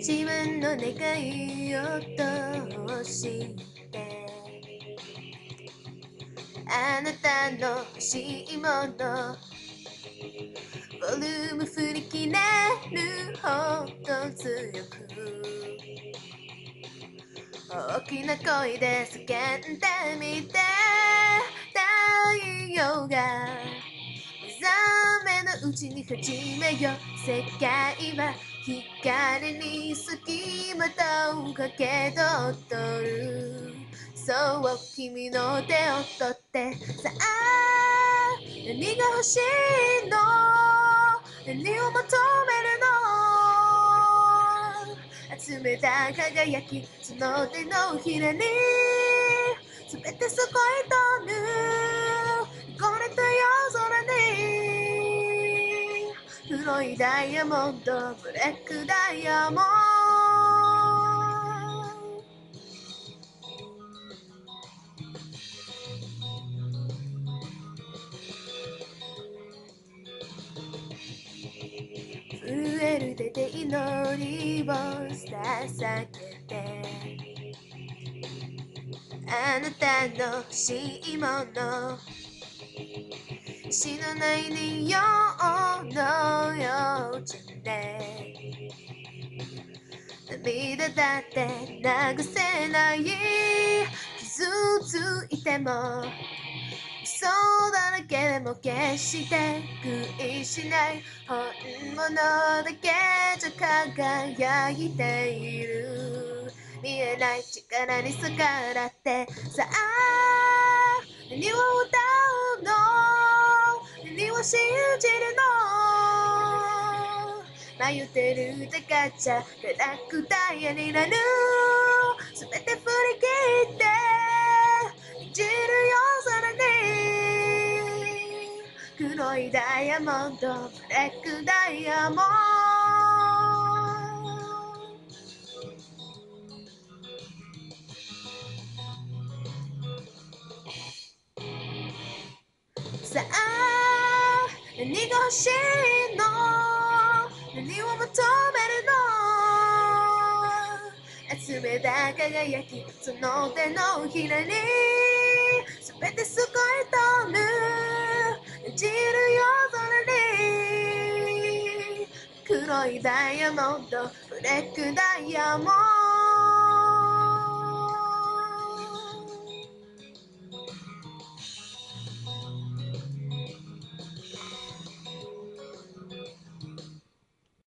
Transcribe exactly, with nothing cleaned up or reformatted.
自分の願いを通してあなたの欲しいものボリューム振り切れるほど強く大きな声で叫んでみて太陽が目覚めのうちに始めよう世界は光に隙間とかけ取っとるそう君の手を取ってさあ何が欲しいの何を求めるの集めた輝きその手のひらに全てそこへ飛ぶこれと夜空に黒いダイヤモンドブレックダイヤモンド震える手で祈りを捧げてあなたの欲しいもの死なないでよのようちで涙だって流せない傷ついても嘘だらけでも決して悔いしない本物だけじゃ輝いている見えない力に逆らってさあ何を歌うの何を信じるの迷ってるだからじゃブラックダイヤになる全て振り切って生きる夜空に黒いダイヤモンドブレックダイヤモンさあ何が欲しいの何を求めるの集めた輝きその手のひらに全てすごい飛ぶ演じる夜空に黒いダイヤモンドブレックダイヤモンド